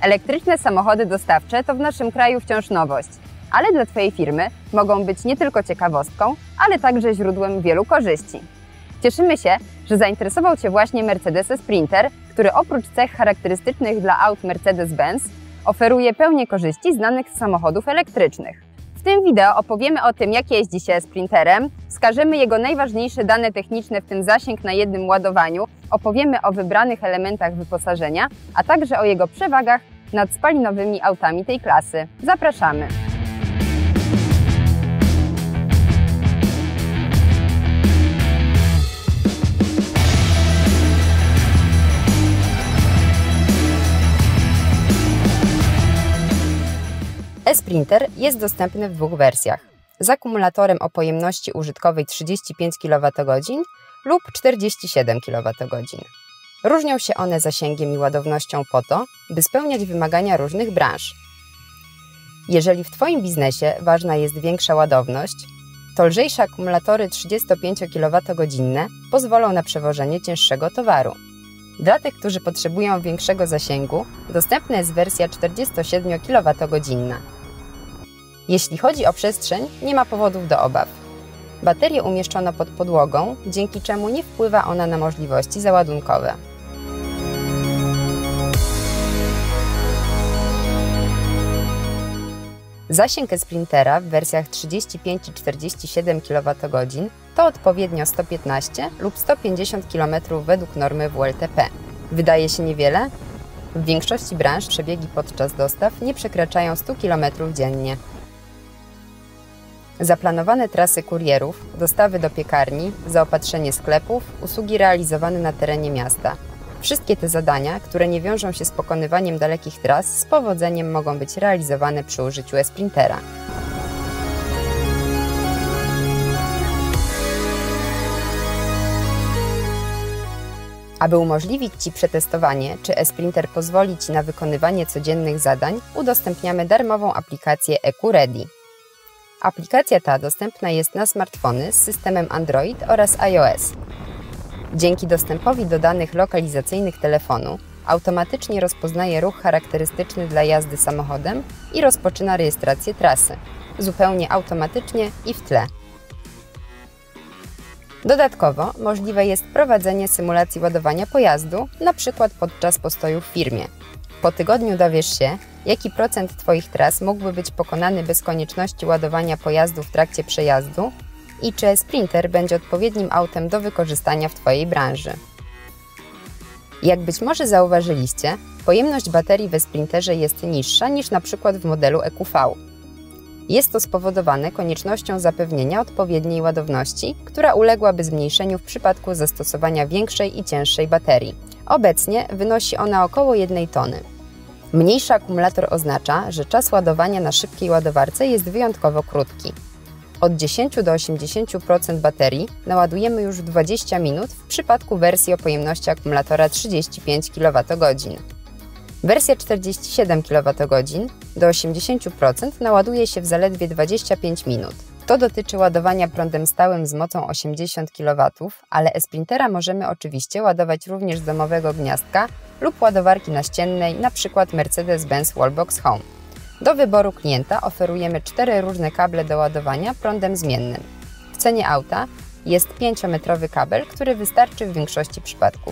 Elektryczne samochody dostawcze to w naszym kraju wciąż nowość, ale dla Twojej firmy mogą być nie tylko ciekawostką, ale także źródłem wielu korzyści. Cieszymy się, że zainteresował Cię właśnie Mercedes Sprinter, który oprócz cech charakterystycznych dla aut Mercedes-Benz oferuje pełnię korzyści znanych z samochodów elektrycznych. W tym wideo opowiemy o tym, jak jeździ się Sprinterem, wskażemy jego najważniejsze dane techniczne, w tym zasięg na jednym ładowaniu, opowiemy o wybranych elementach wyposażenia, a także o jego przewagach nad spalinowymi autami tej klasy. Zapraszamy! E-Sprinter jest dostępny w dwóch wersjach: z akumulatorem o pojemności użytkowej 35 kWh lub 47 kWh. Różnią się one zasięgiem i ładownością po to, by spełniać wymagania różnych branż. Jeżeli w Twoim biznesie ważna jest większa ładowność, to lżejsze akumulatory 35 kWh pozwolą na przewożenie cięższego towaru. Dla tych, którzy potrzebują większego zasięgu, dostępna jest wersja 47 kWh. Jeśli chodzi o przestrzeń, nie ma powodów do obaw. Baterię umieszczono pod podłogą, dzięki czemu nie wpływa ona na możliwości załadunkowe. Zasięg e-Sprintera w wersjach 35 i 47 kWh to odpowiednio 115 lub 150 km według normy WLTP. Wydaje się niewiele? W większości branż przebiegi podczas dostaw nie przekraczają 100 km dziennie. Zaplanowane trasy kurierów, dostawy do piekarni, zaopatrzenie sklepów, usługi realizowane na terenie miasta. Wszystkie te zadania, które nie wiążą się z pokonywaniem dalekich tras, z powodzeniem mogą być realizowane przy użyciu e-Sprintera. Aby umożliwić Ci przetestowanie, czy e-Sprinter pozwoli Ci na wykonywanie codziennych zadań, udostępniamy darmową aplikację EQReady. Aplikacja ta dostępna jest na smartfony z systemem Android oraz iOS. Dzięki dostępowi do danych lokalizacyjnych telefonu automatycznie rozpoznaje ruch charakterystyczny dla jazdy samochodem i rozpoczyna rejestrację trasy, zupełnie automatycznie i w tle. Dodatkowo możliwe jest prowadzenie symulacji ładowania pojazdu, np. podczas postoju w firmie. Po tygodniu dowiesz się, jaki procent Twoich tras mógłby być pokonany bez konieczności ładowania pojazdu w trakcie przejazdu i czy e-Sprinter będzie odpowiednim autem do wykorzystania w Twojej branży. Jak być może zauważyliście, pojemność baterii w e-Sprinterze jest niższa niż np. w modelu EQV. Jest to spowodowane koniecznością zapewnienia odpowiedniej ładowności, która uległaby zmniejszeniu w przypadku zastosowania większej i cięższej baterii. Obecnie wynosi ona około 1 tony. Mniejszy akumulator oznacza, że czas ładowania na szybkiej ładowarce jest wyjątkowo krótki. Od 10 do 80% baterii naładujemy już w 20 minut w przypadku wersji o pojemności akumulatora 35 kWh. Wersja 47 kWh do 80% naładuje się w zaledwie 25 minut. To dotyczy ładowania prądem stałym z mocą 80 kW, ale e-Sprintera możemy oczywiście ładować również z domowego gniazdka lub ładowarki naściennej, np. Mercedes-Benz Wallbox Home. Do wyboru klienta oferujemy 4 różne kable do ładowania prądem zmiennym. W cenie auta jest 5-metrowy kabel, który wystarczy w większości przypadków.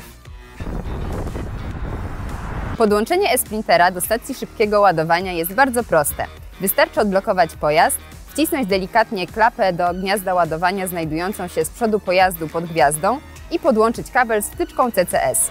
Podłączenie e-Sprintera do stacji szybkiego ładowania jest bardzo proste. Wystarczy odblokować pojazd, wcisnąć delikatnie klapę do gniazda ładowania znajdującą się z przodu pojazdu pod gwiazdą i podłączyć kabel z wtyczką CCS.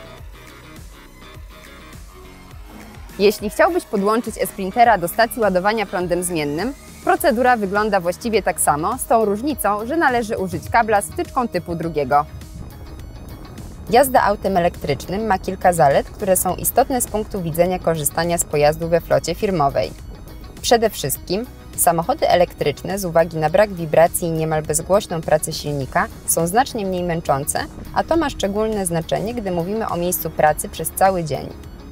Jeśli chciałbyś podłączyć e-Sprintera do stacji ładowania prądem zmiennym, procedura wygląda właściwie tak samo, z tą różnicą, że należy użyć kabla z wtyczką typu drugiego. Jazda autem elektrycznym ma kilka zalet, które są istotne z punktu widzenia korzystania z pojazdu we flocie firmowej. Przede wszystkim samochody elektryczne z uwagi na brak wibracji i niemal bezgłośną pracę silnika są znacznie mniej męczące, a to ma szczególne znaczenie, gdy mówimy o miejscu pracy przez cały dzień.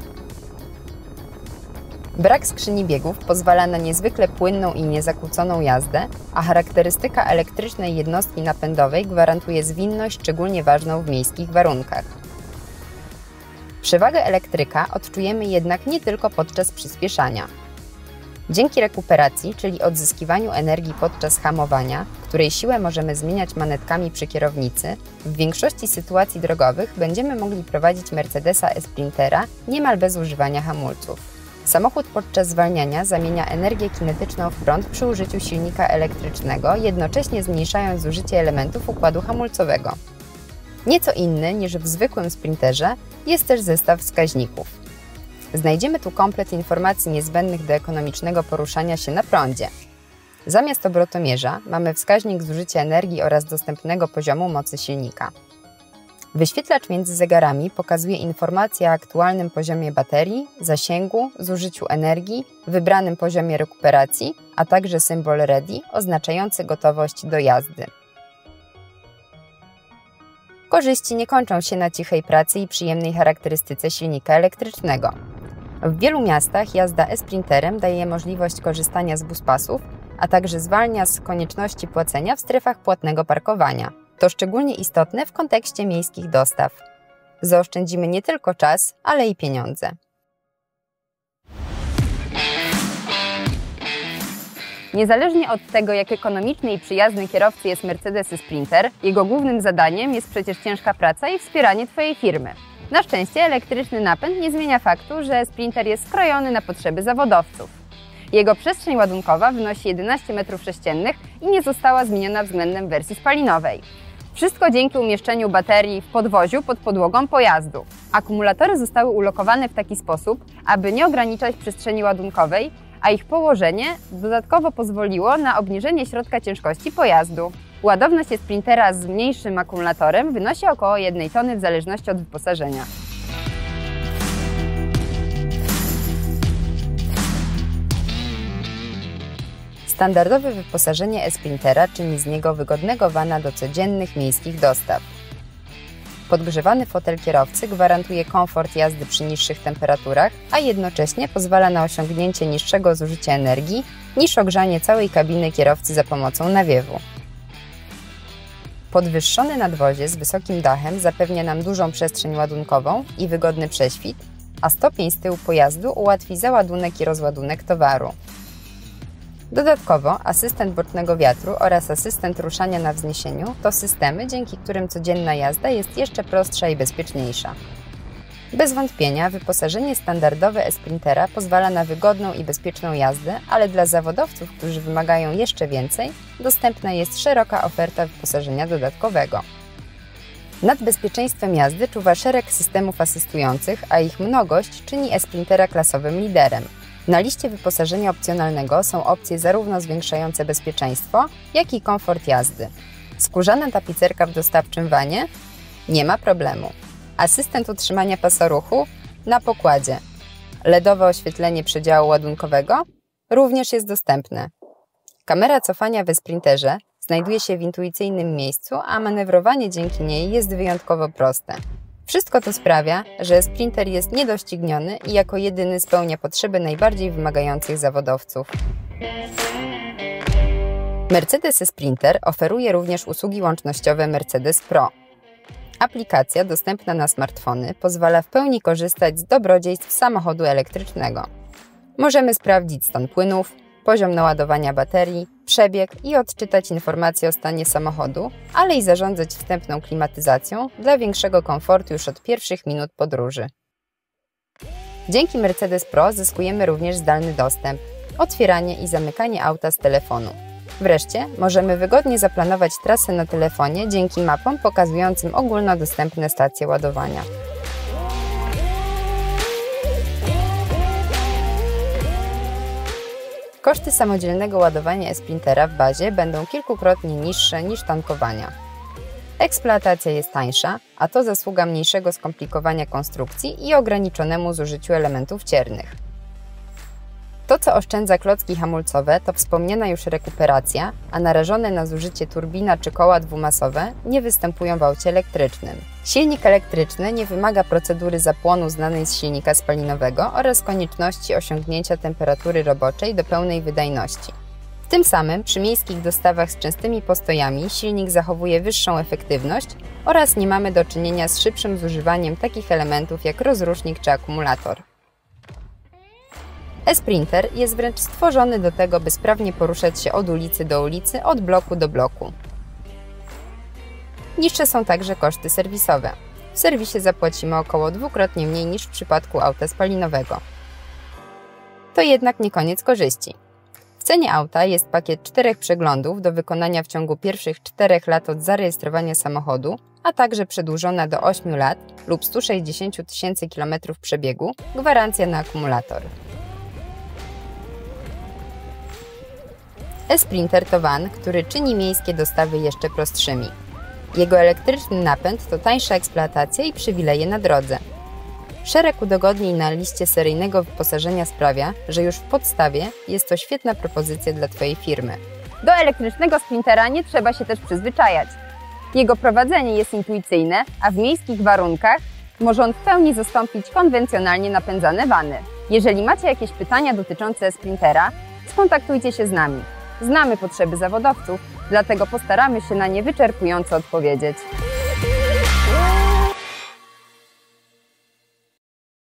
Brak skrzyni biegów pozwala na niezwykle płynną i niezakłóconą jazdę, a charakterystyka elektrycznej jednostki napędowej gwarantuje zwinność szczególnie ważną w miejskich warunkach. Przewagę elektryka odczujemy jednak nie tylko podczas przyspieszania. Dzięki rekuperacji, czyli odzyskiwaniu energii podczas hamowania, której siłę możemy zmieniać manetkami przy kierownicy, w większości sytuacji drogowych będziemy mogli prowadzić Mercedesa E-Sprintera niemal bez używania hamulców. Samochód podczas zwalniania zamienia energię kinetyczną w prąd przy użyciu silnika elektrycznego, jednocześnie zmniejszając zużycie elementów układu hamulcowego. Nieco inny niż w zwykłym Sprinterze jest też zestaw wskaźników. Znajdziemy tu komplet informacji niezbędnych do ekonomicznego poruszania się na prądzie. Zamiast obrotomierza mamy wskaźnik zużycia energii oraz dostępnego poziomu mocy silnika. Wyświetlacz między zegarami pokazuje informacje o aktualnym poziomie baterii, zasięgu, zużyciu energii, wybranym poziomie rekuperacji, a także symbol READY oznaczający gotowość do jazdy. Korzyści nie kończą się na cichej pracy i przyjemnej charakterystyce silnika elektrycznego. W wielu miastach jazda e-Sprinterem daje możliwość korzystania z buspasów, a także zwalnia z konieczności płacenia w strefach płatnego parkowania. To szczególnie istotne w kontekście miejskich dostaw. Zaoszczędzimy nie tylko czas, ale i pieniądze. Niezależnie od tego, jak ekonomiczny i przyjazny kierowcy jest Mercedes E-Sprinter, jego głównym zadaniem jest przecież ciężka praca i wspieranie Twojej firmy. Na szczęście elektryczny napęd nie zmienia faktu, że Sprinter jest skrojony na potrzeby zawodowców. Jego przestrzeń ładunkowa wynosi 11 m3 i nie została zmieniona względem wersji spalinowej. Wszystko dzięki umieszczeniu baterii w podwoziu pod podłogą pojazdu. Akumulatory zostały ulokowane w taki sposób, aby nie ograniczać przestrzeni ładunkowej, a ich położenie dodatkowo pozwoliło na obniżenie środka ciężkości pojazdu. Ładowność Sprintera z mniejszym akumulatorem wynosi około 1 tony w zależności od wyposażenia. Standardowe wyposażenie e-Sprintera czyni z niego wygodnego vana do codziennych miejskich dostaw. Podgrzewany fotel kierowcy gwarantuje komfort jazdy przy niższych temperaturach, a jednocześnie pozwala na osiągnięcie niższego zużycia energii niż ogrzanie całej kabiny kierowcy za pomocą nawiewu. Podwyższony nadwozie z wysokim dachem zapewnia nam dużą przestrzeń ładunkową i wygodny prześwit, a stopień z tyłu pojazdu ułatwi załadunek i rozładunek towaru. Dodatkowo asystent bocznego wiatru oraz asystent ruszania na wzniesieniu to systemy, dzięki którym codzienna jazda jest jeszcze prostsza i bezpieczniejsza. Bez wątpienia wyposażenie standardowe e-Sprintera pozwala na wygodną i bezpieczną jazdę, ale dla zawodowców, którzy wymagają jeszcze więcej, dostępna jest szeroka oferta wyposażenia dodatkowego. Nad bezpieczeństwem jazdy czuwa szereg systemów asystujących, a ich mnogość czyni e-Sprintera klasowym liderem. Na liście wyposażenia opcjonalnego są opcje zarówno zwiększające bezpieczeństwo, jak i komfort jazdy. Skórzana tapicerka w dostawczym vanie? Nie ma problemu. Asystent utrzymania pasa ruchu? Na pokładzie. LEDowe oświetlenie przedziału ładunkowego? Również jest dostępne. Kamera cofania w Sprinterze znajduje się w intuicyjnym miejscu, a manewrowanie dzięki niej jest wyjątkowo proste. Wszystko to sprawia, że Sprinter jest niedościgniony i jako jedyny spełnia potrzeby najbardziej wymagających zawodowców. Mercedes E-Sprinter oferuje również usługi łącznościowe Mercedes Pro. Aplikacja dostępna na smartfony pozwala w pełni korzystać z dobrodziejstw samochodu elektrycznego. Możemy sprawdzić stan płynów, poziom naładowania baterii, przebieg i odczytać informacje o stanie samochodu, ale i zarządzać wstępną klimatyzacją dla większego komfortu już od pierwszych minut podróży. Dzięki Mercedes Pro zyskujemy również zdalny dostęp, otwieranie i zamykanie auta z telefonu. Wreszcie możemy wygodnie zaplanować trasę na telefonie dzięki mapom pokazującym ogólnodostępne stacje ładowania. Koszty samodzielnego ładowania e-Sprintera w bazie będą kilkukrotnie niższe niż tankowania. Eksploatacja jest tańsza, a to zasługa mniejszego skomplikowania konstrukcji i ograniczonemu zużyciu elementów ciernych. To, co oszczędza klocki hamulcowe, to wspomniana już rekuperacja, a narażone na zużycie turbina czy koła dwumasowe nie występują w aucie elektrycznym. Silnik elektryczny nie wymaga procedury zapłonu znanej z silnika spalinowego oraz konieczności osiągnięcia temperatury roboczej do pełnej wydajności. W Tym samym przy miejskich dostawach z częstymi postojami silnik zachowuje wyższą efektywność oraz nie mamy do czynienia z szybszym zużywaniem takich elementów jak rozrusznik czy akumulator. E-Sprinter jest wręcz stworzony do tego, by sprawnie poruszać się od ulicy do ulicy, od bloku do bloku. Niższe są także koszty serwisowe. W serwisie zapłacimy około dwukrotnie mniej niż w przypadku auta spalinowego. To jednak nie koniec korzyści. W cenie auta jest pakiet 4 przeglądów do wykonania w ciągu pierwszych 4 lat od zarejestrowania samochodu, a także przedłużona do 8 lat lub 160 000 km przebiegu gwarancja na akumulator. E-Sprinter to van, który czyni miejskie dostawy jeszcze prostszymi. Jego elektryczny napęd to tańsza eksploatacja i przywileje na drodze. Szereg udogodnień na liście seryjnego wyposażenia sprawia, że już w podstawie jest to świetna propozycja dla Twojej firmy. Do elektrycznego Sprintera nie trzeba się też przyzwyczajać. Jego prowadzenie jest intuicyjne, a w miejskich warunkach może on w pełni zastąpić konwencjonalnie napędzane vany. Jeżeli macie jakieś pytania dotyczące Sprintera, skontaktujcie się z nami. Znamy potrzeby zawodowców, dlatego postaramy się na nie wyczerpująco odpowiedzieć.